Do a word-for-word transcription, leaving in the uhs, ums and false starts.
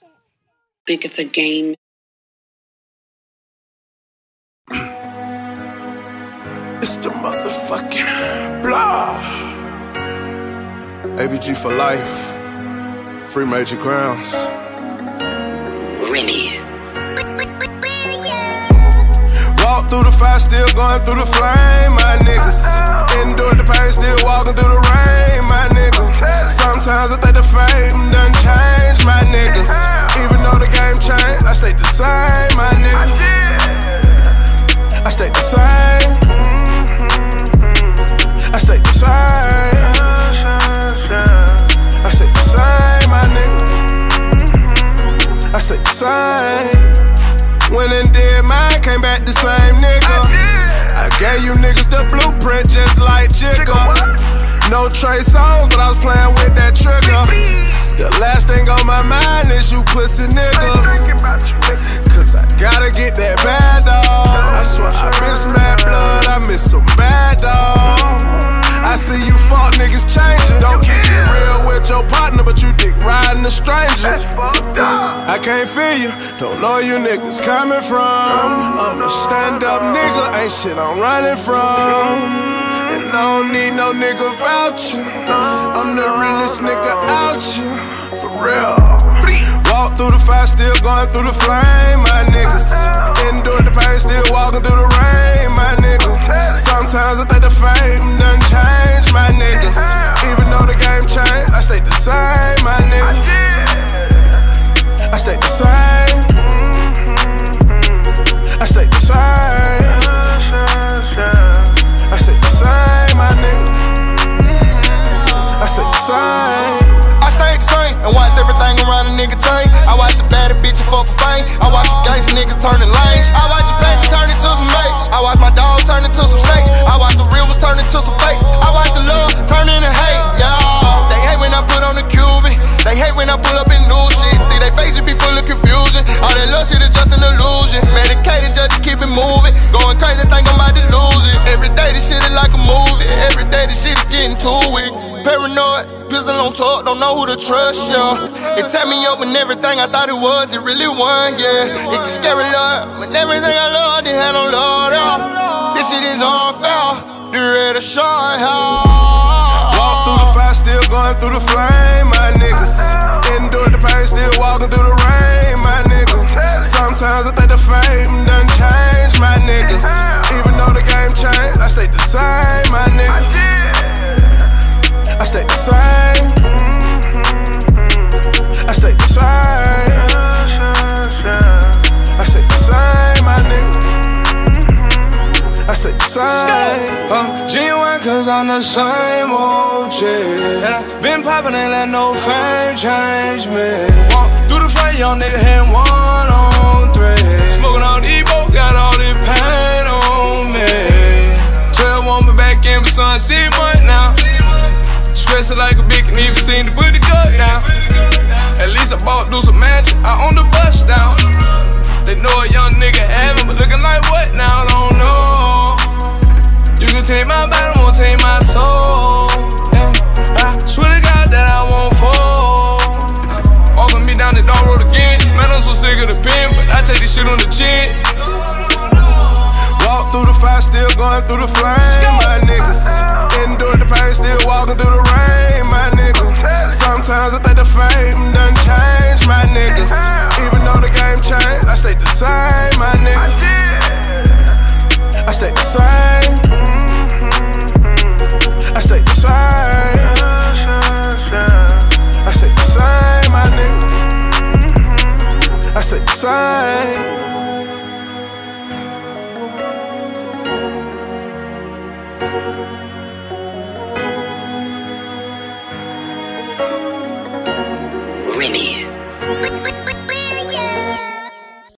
think it's a game. It's the motherfucking blah. A B G for life. Free Major Crowns. Remy. Walk through the fire, still going through the flame, my niggas. Endure the pain, still walking through the rain, my nigga. Sometimes I think the fame done change, my niggas. Even though the game changed, I stay the same, my nigga. I stay the same. I stay the same. I stay the same, my nigga. I stay the same. Went and did mine, came back the same nigga. I gave you niggas the blueprint just like Jigga. No Trey songs, but I was playing with that trigger. The last thing on my mind is you pussy niggas. Cause I gotta get that bad dog. I swear I miss mad blood, I miss some bad dog. I see you fuck niggas changing. Don't keep it real with your partner, but you dick riding a stranger. I can't feel you, don't know you niggas coming from. I'm a stand up nigga, ain't shit I'm running from. And I don't need no nigga voucher. I'm the realest nigga out here, for real. Walk through the fire, still going through the flame, my niggas. Endure the pain, still walking through the rain, my nigga. Sometimes I think the fame done change, my niggas. Even though the game changed, I stay the same, my nigga. I stay the same. I stay the same. I stay the same, my nigga. I stay the same. I stay the same and watch everything around a nigga tank. I watch the baddest bitches fuck for fame. I watch the gangsta niggas turning lanes. I watch the pages turn into some mates. I watch my dogs turn into some snakes. I watch the real ones turn into some fakes. I watch the love turn into hate. Yeah, they hate when I put on the Cuban. They hate when I pull up in new shit. See, they faces be full of confusion. All that love shit is just an illusion. Medicated just to keep it moving. Going crazy, think I'm about to lose it. Every day this shit is like a movie. Every day this shit is getting too weak. Paranoid, pistol on talk, don't know who to trust, yeah. It tell me up when everything I thought it was, it really wasn't, yeah. It can scare a lot, but everything I love, didn't have no love, yeah. This shit is unfair, the red of short hair. Walk through the fire, still going through the flame, my niggas. Endure the pain, still walking through the rain, my nigga. Sometimes I think the fame done change, my niggas. Even though the game changed, I stay the same, my nigga. I stay the same. I stay the same. I stay the same, my nigga. I stay the same. I'm genuine cause I'm the same old chick. And I been poppin', ain't let no fame change me. Walk through the front, young nigga hitting one on three. Smoking all these both, got all this pain on me. twelve want me back in, but son, see month now. Stressing like a bitch, can even seem to put the gut down. At least I bought do some magic, I own the bus down. They know a young nigga having, but looking like what now? I don't know. You can take my body, won't take my soul. And I swear to God that I won't fall. Walking me down the dark road again. Man, I'm so sick of the pen, but I take this shit on the chin. Walk through the fire, still going through the flame, my niggas. Endure the pain, still walking through the rain, my nigga. Sometimes I think the fame done change, my niggas. Even though the game changed, I stay the same, my nigga. I stay the same. I stay the same. I stay the same, my nigga. I stay the same. Remy.